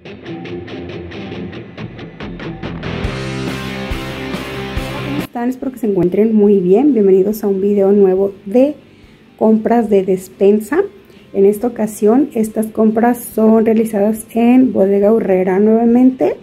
¿Cómo están? Espero que se encuentren muy bien. Bienvenidos a un video nuevo de compras de despensa. En esta ocasión estas compras son realizadas en Bodega Aurrera nuevamente.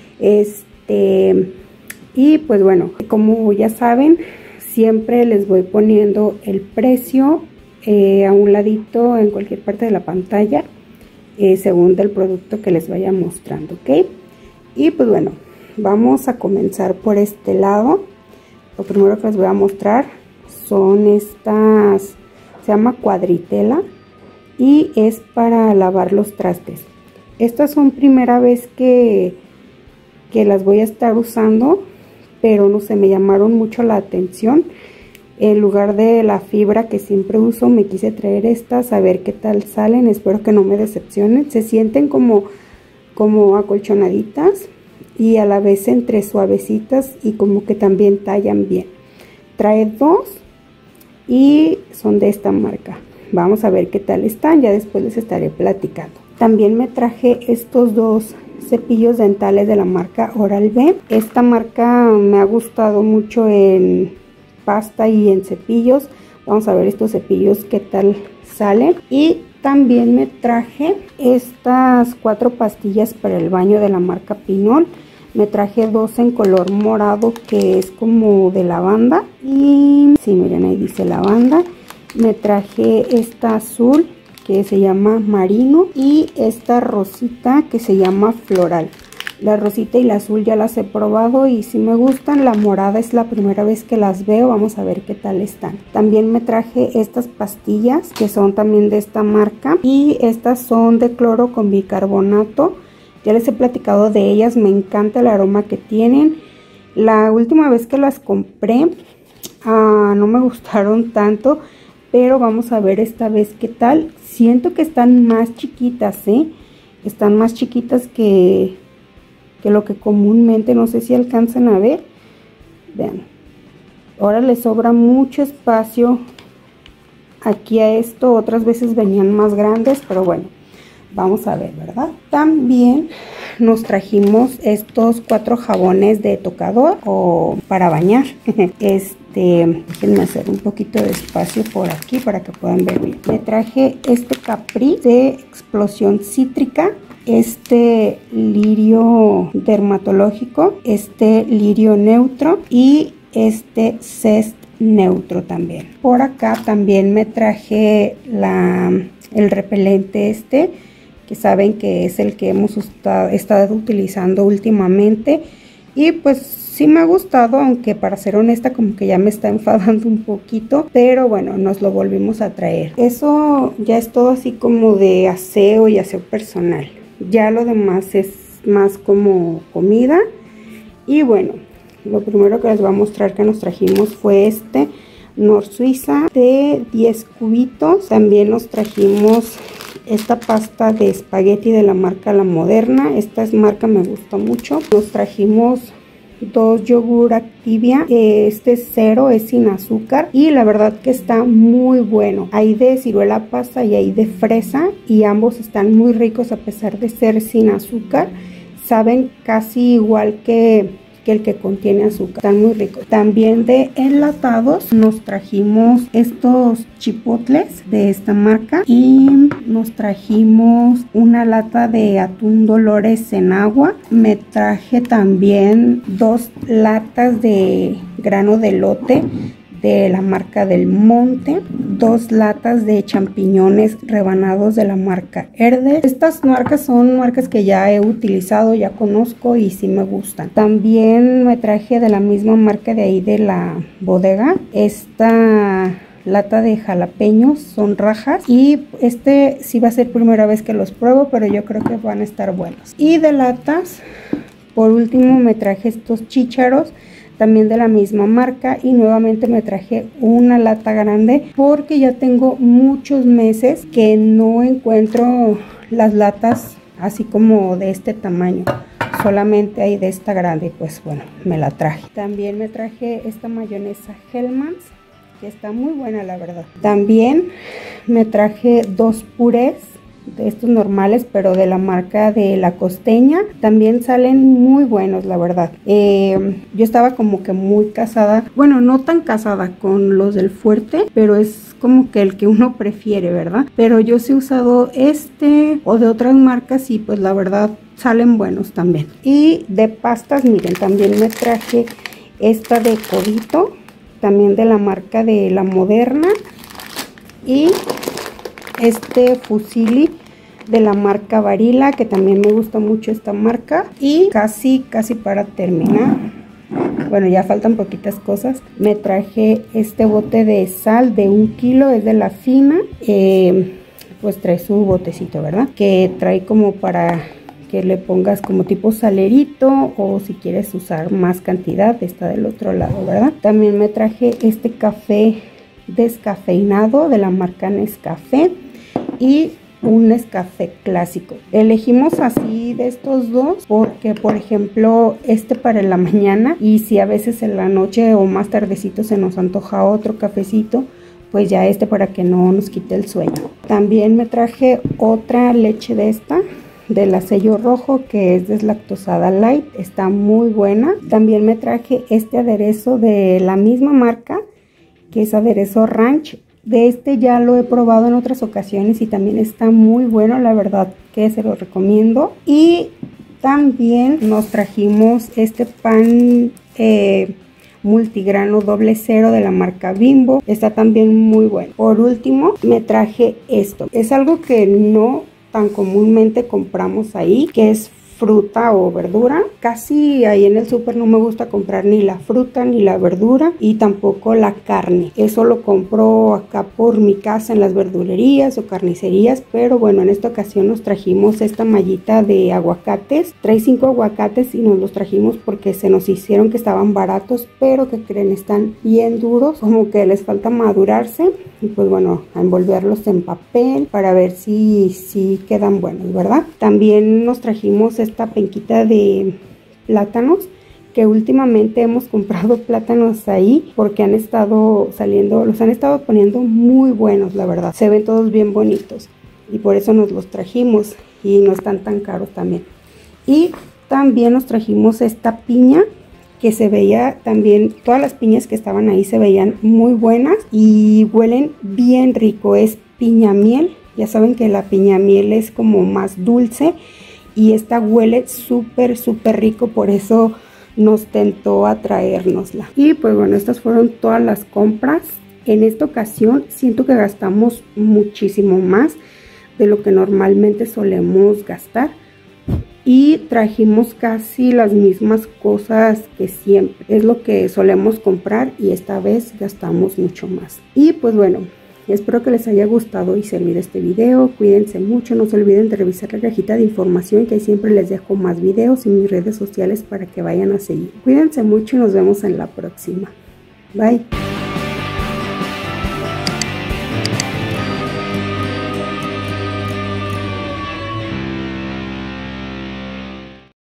Y pues bueno, como ya saben, siempre les voy poniendo el precio a un ladito en cualquier parte de la pantalla, según del producto que les vaya mostrando, ¿ok? Y pues bueno, vamos a comenzar por este lado. Lo primero que les voy a mostrar son estas, se llama cuadritela y es para lavar los trastes. Estas son primera vez que las voy a estar usando, pero no sé, me llamaron mucho la atención. En lugar de la fibra que siempre uso, me quise traer estas a ver qué tal salen. Espero que no me decepcionen. Se sienten como acolchonaditas y a la vez entre suavecitas y como que también tallan bien. Trae dos y son de esta marca. Vamos a ver qué tal están, ya después les estaré platicando. También me traje estos dos cepillos dentales de la marca Oral-B. Esta marca me ha gustado mucho en pasta y en cepillos. Vamos a ver estos cepillos qué tal salen. Y también me traje estas 4 pastillas para el baño de la marca Pinol. Me traje dos en color morado que es como de lavanda. Y sí, miren, ahí dice lavanda. Me traje esta azul que se llama marino y esta rosita que se llama floral. La rosita y la azul ya las he probado y sí me gustan. La morada es la primera vez que las veo. Vamos a ver qué tal están. También me traje estas pastillas que son también de esta marca. Y estas son de cloro con bicarbonato. Ya les he platicado de ellas. Me encanta el aroma que tienen. La última vez que las compré no me gustaron tanto. Pero vamos a ver esta vez qué tal. Siento que están más chiquitas, Están más chiquitas que lo que comúnmente, no sé si alcanzan a ver. Vean, ahora le sobra mucho espacio aquí a esto. Otras veces venían más grandes, pero bueno, vamos a ver, ¿verdad? También nos trajimos estos 4 jabones de tocador o para bañar. Déjenme hacer un poquito de espacio por aquí para que puedan ver bien. Me traje este Capri de explosión cítrica, este lirio dermatológico, este lirio neutro y este zest neutro también. Por acá también me traje el repelente que saben que es el que hemos estado utilizando últimamente y pues sí me ha gustado, aunque para ser honesta como que ya me está enfadando un poquito, pero bueno, nos lo volvimos a traer. Eso ya es todo así como de aseo y aseo personal. Ya lo demás es más como comida. Y bueno, lo primero que les voy a mostrar que nos trajimos fue este Nor Suiza de 10 cubitos. También nos trajimos esta pasta de espagueti de la marca La Moderna. Esta marca me gusta mucho. Nos trajimos 2 yogur Activia, este es cero, es sin azúcar y la verdad que está muy bueno. Hay de ciruela pasa y hay de fresa y ambos están muy ricos a pesar de ser sin azúcar. Saben casi igual que el que contiene azúcar, están muy ricos. También de enlatados nos trajimos estos chipotles de esta marca y nos trajimos una lata de atún Dolores en agua. Me traje también 2 latas de grano de elote de la marca Del Monte, 2 latas de champiñones rebanados de la marca Herdez. Estas marcas son marcas que ya he utilizado, ya conozco y sí me gustan. También me traje de la misma marca de ahí de la bodega esta lata de jalapeños, son rajas y sí va a ser primera vez que los pruebo, pero yo creo que van a estar buenos. Y de latas, por último me traje estos chícharos también de la misma marca y nuevamente me traje una lata grande porque ya tengo muchos meses que no encuentro las latas así como de este tamaño, solamente hay de esta grande, pues bueno, me la traje. También me traje esta mayonesa Hellmann's que está muy buena la verdad. También me traje 2 purés de estos normales, pero de la marca de La Costeña. También salen muy buenos, la verdad. Yo estaba como que muy casada, bueno, no tan casada con los del Fuerte, pero es como que el que uno prefiere, ¿verdad? Pero yo sí he usado este o de otras marcas y pues la verdad salen buenos también. Y de pastas, miren, también me traje esta de Codito, también de la marca de La Moderna, y este Fusilli de la marca Barilla, que también me gusta mucho esta marca. Y casi para terminar, bueno, ya faltan poquitas cosas, me traje este bote de sal de 1 kilo, es de La Fina. Pues trae su botecito, ¿verdad? Que trae como para que le pongas como tipo salerito, o si quieres usar más cantidad, está del otro lado, ¿verdad? También me traje este café descafeinado de la marca Nescafé y un Nescafé clásico. Elegimos así de estos dos porque, por ejemplo, este para la mañana, y si a veces en la noche o más tardecito se nos antoja otro cafecito, pues ya este para que no nos quite el sueño. También me traje otra leche de esta, de la Sello Rojo, que es deslactosada light, está muy buena. También me traje este aderezo de la misma marca, que es aderezo ranch. De este ya lo he probado en otras ocasiones y también está muy bueno, la verdad que se lo recomiendo. Y también nos trajimos este pan multigrano 00 de la marca Bimbo, está también muy bueno. Por último me traje esto, es algo que no tan comúnmente compramos ahí, que es fruta o verdura. Casi ahí en el súper no me gusta comprar ni la fruta ni la verdura y tampoco la carne. Eso lo compro acá por mi casa en las verdulerías o carnicerías, pero bueno, en esta ocasión nos trajimos esta mallita de aguacates. Trae 5 aguacates y nos los trajimos porque se nos hicieron que estaban baratos, pero que creen, están bien duros, como que les falta madurarse. Y pues bueno, a envolverlos en papel para ver si quedan buenos, ¿verdad? También nos trajimos esta penquita de plátanos, que últimamente hemos comprado plátanos ahí porque han estado saliendo, los han estado poniendo muy buenos, la verdad. Se ven todos bien bonitos y por eso nos los trajimos y no están tan caros también. Y también nos trajimos esta piña, que se veía también, todas las piñas que estaban ahí se veían muy buenas y huelen bien rico. Es piña miel, ya saben que la piña miel es como más dulce y esta huele súper rico, por eso nos tentó a traérnosla. Y pues bueno, estas fueron todas las compras. En esta ocasión siento que gastamos muchísimo más de lo que normalmente solemos gastar. Y trajimos casi las mismas cosas que siempre. Es lo que solemos comprar y esta vez gastamos mucho más. Y pues bueno, espero que les haya gustado y servido este video. Cuídense mucho, no se olviden de revisar la cajita de información, que ahí siempre les dejo más videos y mis redes sociales para que vayan a seguir. Cuídense mucho y nos vemos en la próxima. Bye.